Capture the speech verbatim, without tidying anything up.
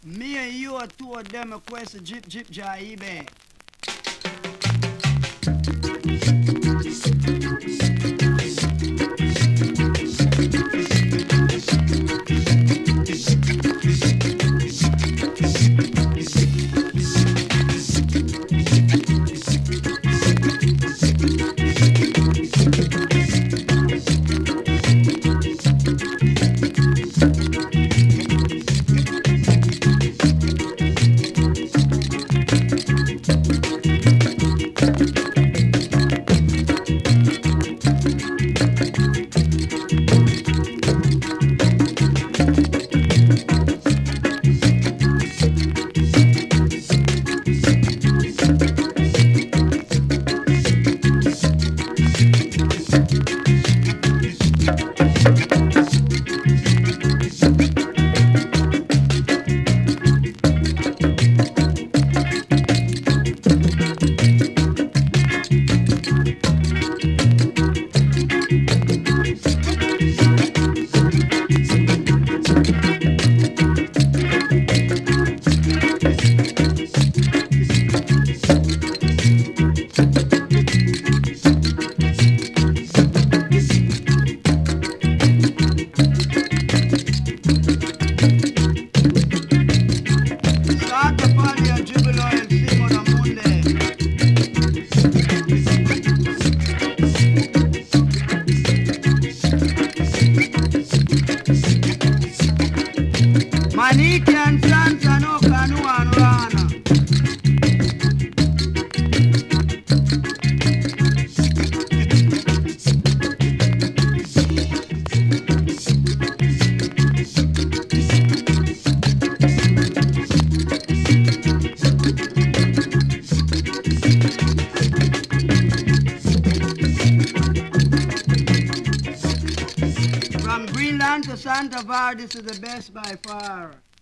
Me and you are two of them request a Jeep Jeep Jaibe. Maniki and Santa no canoe and rana. From Greenland to Santa Bar, this is the best by far.